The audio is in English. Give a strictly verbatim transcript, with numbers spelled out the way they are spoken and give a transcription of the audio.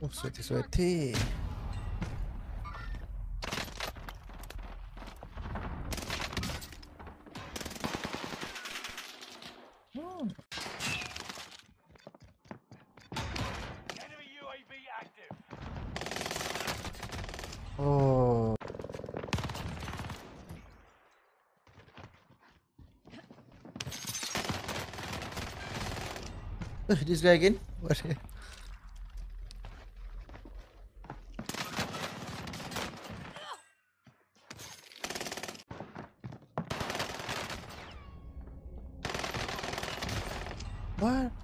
Oh, sweaty, sweaty. Oh. Enemy U A V active. Oh. Uh, this guy again? What? What?